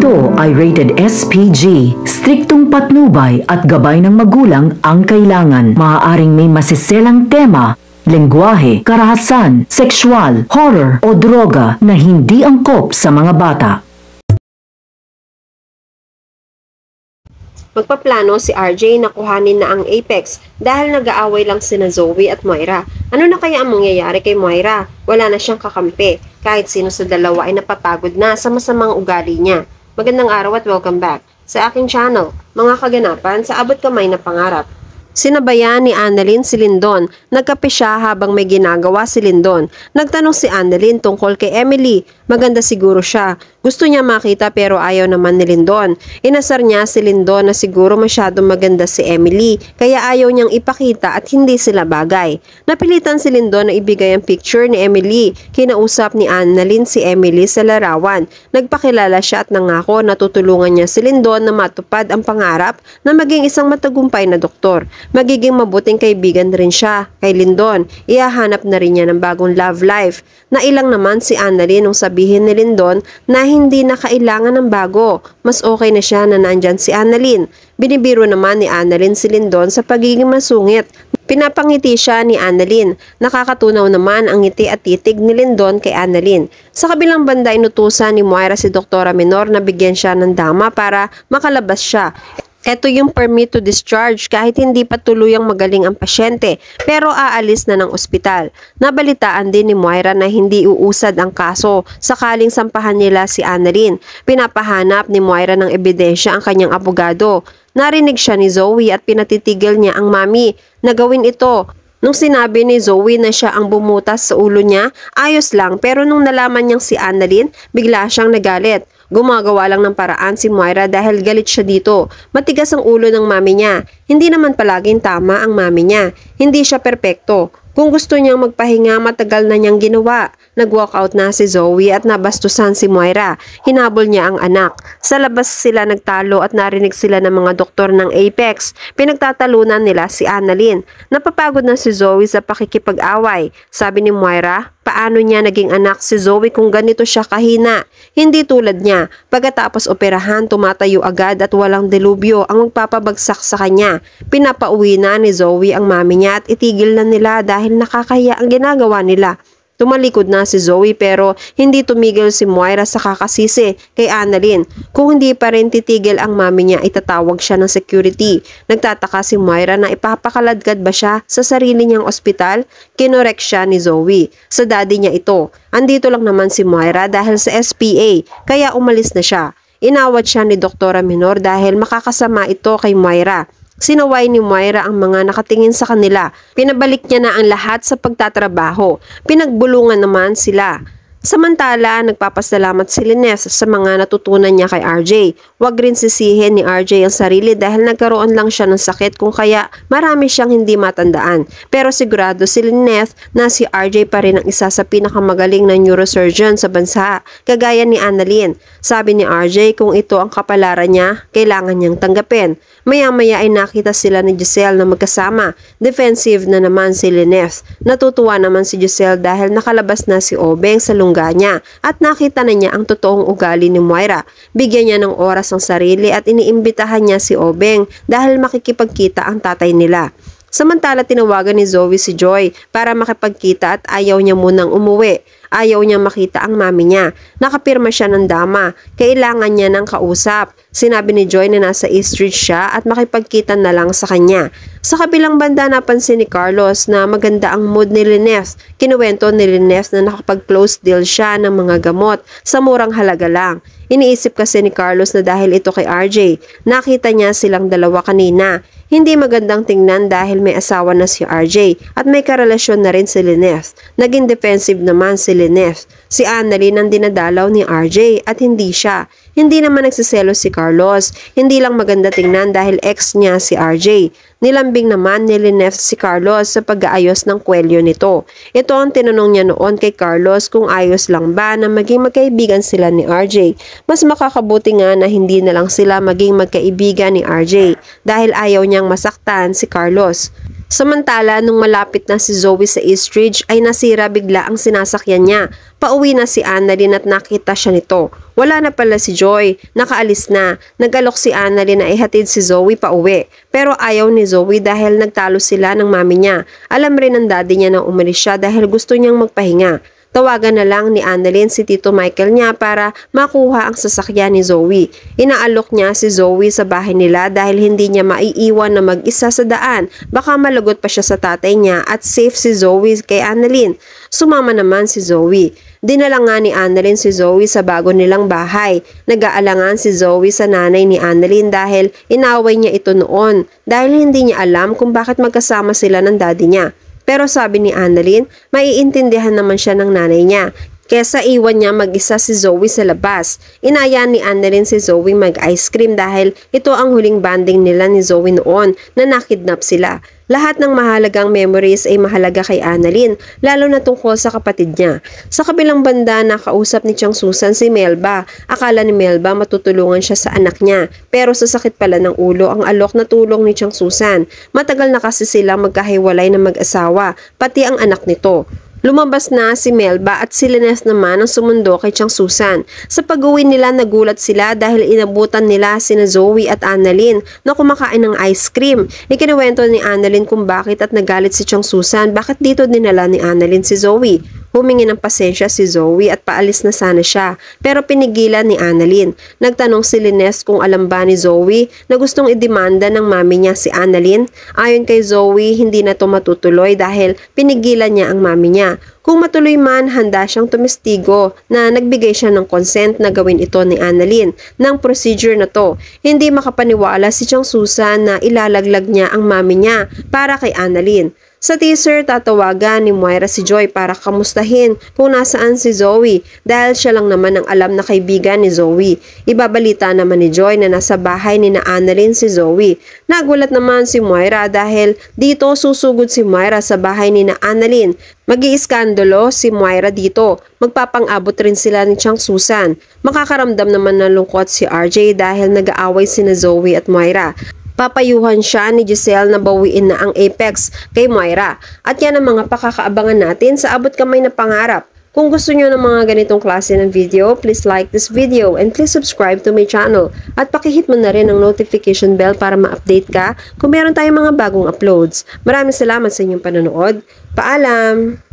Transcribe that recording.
Ito ay rated SPG. Striktong patnubay at gabay ng magulang ang kailangan. Maaaring may masiselang tema, lengguwahe, karahasan, sexual, horror o droga na hindi angkop sa mga bata. Magpaplano si RJ na kuhanin na ang Apex dahil nag-aaway lang sina Zoe at Moira. Ano na kaya ang mangyayari kay Moira? Wala na siyang kakampi. Kahit sino sa dalawa ay napapagod na sa masamang ugali niya. Magandang araw at welcome back sa aking channel, mga kaganapan sa abot kamay na pangarap. Sinabayan ni Annalyn si Lindon. Nagkape siya habang may ginagawa si Lindon. Nagtanong si Annalyn tungkol kay Emily. Maganda siguro siya. Gusto niya makita pero ayaw naman ni Lindon. Inasar niya si Lindon na siguro masyadong maganda si Emily kaya ayaw niyang ipakita at hindi sila bagay. Napilitan si Lindon na ibigay ang picture ni Emily. Kinausap ni Annalyn si Emily sa larawan. Nagpakilala siya at nangako na tutulungan niya si Lindon na matupad ang pangarap na maging isang matagumpay na doktor. Magiging mabuting kaibigan rin siya kay Lindon. Ihahanap na rin niya ng bagong love life. Nailang naman si Annalyn nung sabihin ni Lindon na hindi na kailangan ng bago. Mas okay na siya na nandyan si Annalyn. Binibiro naman ni Annalyn si Lindon sa pagiging masungit. Pinapangiti siya ni Annalyn. Nakakatunaw naman ang ngiti at titig ni Lindon kay Annalyn. Sa kabilang banda, inutusan ni Moira si Doktora Menor na bigyan siya ng dama para makalabas siya. Ito yung permit to discharge kahit hindi pa tuluyang magaling ang pasyente pero aalis na ng ospital. Nabalitaan din ni Moira na hindi uusad ang kaso sakaling sampahan nila si Annalyn. Pinapahanap ni Moira ng ebidensya ang kanyang abogado. Narinig siya ni Zoe at pinatitigil niya ang mami na gawin ito. Nung sinabi ni Zoe na siya ang bumutas sa ulo niya, ayos lang pero nung nalaman niyang si Annalyn, bigla siyang nagalit. Gumagawa lang ng paraan si Moira dahil galit siya dito. Matigas ang ulo ng mami niya. Hindi naman palaging tama ang mami niya. Hindi siya perpekto. Kung gusto niyang magpahinga, matagal na niyang ginawa. Nag-walkout na si Zoe at nabastusan si Moira. Hinabol niya ang anak. Sa labas sila nagtalo at narinig sila ng mga doktor ng Apex. Pinagtatalunan nila si Annalyn. Napapagod na si Zoe sa pakikipag-away. Sabi ni Moira, paano niya naging anak si Zoe kung ganito siya kahina? Hindi tulad niya. Pagkatapos operahan, tumatayo agad at walang delubyo ang magpapabagsak sa kanya. Pinapauwi na ni Zoe ang mami niya at itigil na nila dahil nakakahiya ang ginagawa nila. Tumalikod na si Zoe pero hindi tumigil si Moira sa kakasisi kay Annalyn. Kung hindi pa rin titigil ang mami niya, itatawag siya ng security. Nagtataka si Moira na ipapakaladkad ba siya sa sarili niyang ospital? Kinorek siya ni Zoe. Sa daddy niya ito. Andito lang naman si Moira dahil sa SPA kaya umalis na siya. Inawat siya ni Doktora Menor dahil makakasama ito kay Moira. Sinaway ni Moira ang mga nakatingin sa kanila. Pinabalik niya na ang lahat sa pagtatrabaho. Pinagbulungan naman sila. Samantala, nagpapasalamat si Lynette sa mga natutunan niya kay RJ. Huwag rin sisihin ni RJ ang sarili dahil nagkaroon lang siya ng sakit kung kaya marami siyang hindi matandaan. Pero sigurado si Lynette na si RJ pa rin ang isa sa pinakamagaling na neurosurgeon sa bansa, kagaya ni Annalyn. Sabi ni RJ kung ito ang kapalaran niya, kailangan niyang tanggapin. Maya-maya ay nakita sila ni Giselle na magkasama. Defensive na naman si Lynette. Natutuwa naman si Giselle dahil nakalabas na si Obeng sa lungga niya at nakita na niya ang totoong ugali ni Moira. Bigyan niya ng oras ang sarili at iniimbitahan niya si Obeng dahil makikipagkita ang tatay nila. Samantala, tinawagan ni Zoe si Joy para makipagkita at ayaw niya munang umuwi. Ayaw niya makita ang mami niya. Nakapirma siya ng dama. Kailangan niya ng kausap. Sinabi ni Joy na nasa East Ridge siya at makipagkita na lang sa kanya. Sa kabilang banda, napansin ni Carlos na maganda ang mood ni Lynette. Kinuwento ni Lynette na nakapag-close deal siya ng mga gamot sa murang halaga lang. Iniisip kasi ni Carlos na dahil ito kay RJ, nakita niya silang dalawa kanina. Hindi magandang tingnan dahil may asawa na si RJ at may karelasyon na rin si Lynette. Naging defensive naman si Lynette. Si Annalyn ang dinadalaw ni RJ at hindi siya. Hindi naman nagsiselos si Carlos. Hindi lang maganda tingnan dahil ex niya si RJ. Nilambing naman ni Lynette si Carlos sa pag-aayos ng kwelyo nito. Ito ang tinanong niya noon kay Carlos kung ayos lang ba na maging magkaibigan sila ni RJ. Mas makakabuti nga na hindi na lang sila maging magkaibigan ni RJ dahil ayaw niyang masaktan si Carlos. Samantala, nung malapit na si Zoe sa Eastridge ay nasira bigla ang sinasakyan niya. Pauwi na si Annalyn at nakita siya nito. Wala na pala si Joy, nakaalis na. Nag-alok si Annalyn na ihatid si Zoe pauwi. Pero ayaw ni Zoe dahil nagtalo sila ng mami niya. Alam rin ng daddy niya na umalis siya dahil gusto niyang magpahinga. Tawagan na lang ni Annalyn si Tito Michael niya para makuha ang sasakyan ni Zoe. Inaalok niya si Zoe sa bahay nila dahil hindi niya maiiwan na mag-isa sa daan. Baka malagot pa siya sa tatay niya at safe si Zoe kay Annalyn. Sumama naman si Zoe. Dinala nga ni Annalyn si Zoe sa bago nilang bahay. Nag-aalangan si Zoe sa nanay ni Annalyn dahil inaway niya ito noon dahil hindi niya alam kung bakit magkasama sila ng daddy niya. Pero sabi ni Annalyn, maiintindihan naman siya ng nanay niya. Kesa iwan niya mag-isa si Zoe sa labas. Inaya ni Annalyn si Zoe mag-ice cream dahil ito ang huling banding nila ni Zoe noon na nakidnap sila. Lahat ng mahalagang memories ay mahalaga kay Annalyn, lalo na tungkol sa kapatid niya. Sa kabilang banda, nakausap ni Chang Susan si Melba. Akala ni Melba matutulungan siya sa anak niya, pero sa sakit pala ng ulo ang alok na tulong ni Chang Susan. Matagal na kasi silang magkahiwalay na mag-asawa, pati ang anak nito. Lumabas na si Melba at si Lines naman ang sumundo kay Chang Susan. Sa pag-uwi nila nagulat sila dahil inabutan nila sina Zoe at Annalyn na kumakain ng ice cream. Ikinuwento ni Annalyn kung bakit at nagalit si Chang Susan bakit dito dinala ni Annalyn si Zoe. Humingi ng pasensya si Zoe at paalis na sana siya, pero pinigilan ni Annalyn. Nagtanong si Lines kung alam ba ni Zoe na gustong idemanda ng mami niya si Annalyn. Ayon kay Zoe, hindi na to matutuloy dahil pinigilan niya ang mami niya. Kung matuloy man, handa siyang tumistigo na nagbigay siya ng consent na gawin ito ni Annalyn ng procedure na to. Hindi makapaniwala si Chang Susan na ilalaglag niya ang mami niya para kay Annalyn. Sa teaser, tatawagan ni Moira si Joy para kamustahin kung nasaan si Zoe dahil siya lang naman ang alam na kaibigan ni Zoe. Ibabalita naman ni Joy na nasa bahay ni na Annalyn si Zoe. Nagulat naman si Moira dahil dito susugod si Moira sa bahay ni na Annalyn. Mag-iiskandalo si Moira dito. Magpapang-abot rin sila ni Chang Susan. Makakaramdam naman ng lungkot si RJ dahil nag-aaway sina Zoe at Moira. Papayuhan siya ni Giselle na bawiin na ang Apex kay Moira. At yan ang mga pakakaabangan natin sa Abot Kamay na Pangarap. Kung gusto nyo ng mga ganitong klase ng video, please like this video and please subscribe to my channel. At pakihit mo na rin ang notification bell para ma-update ka kung meron tayong mga bagong uploads. Maraming salamat sa inyong panonood. Paalam!